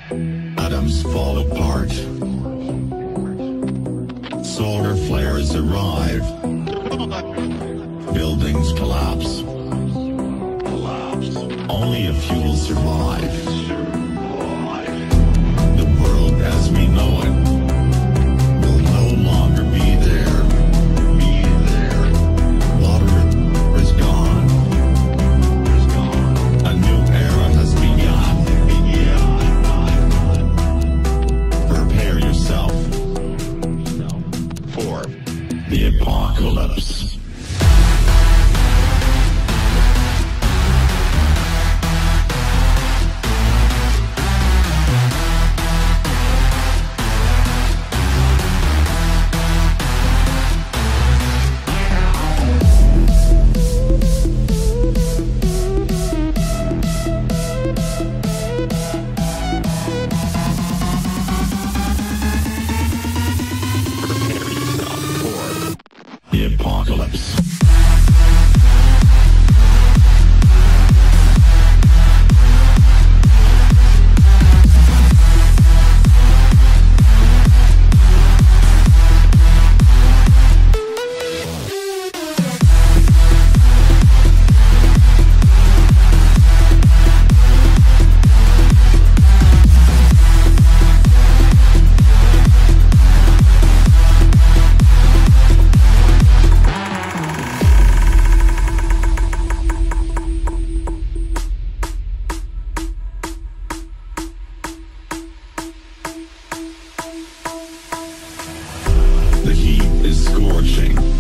Atoms fall apart. Solar flares arrive. Buildings collapse. Only a few will survive. The world as we know it will no longer be there. Water is gone. A new era has begun. Prepare yourself for the apocalypse. The apocalypse. The heat is scorching.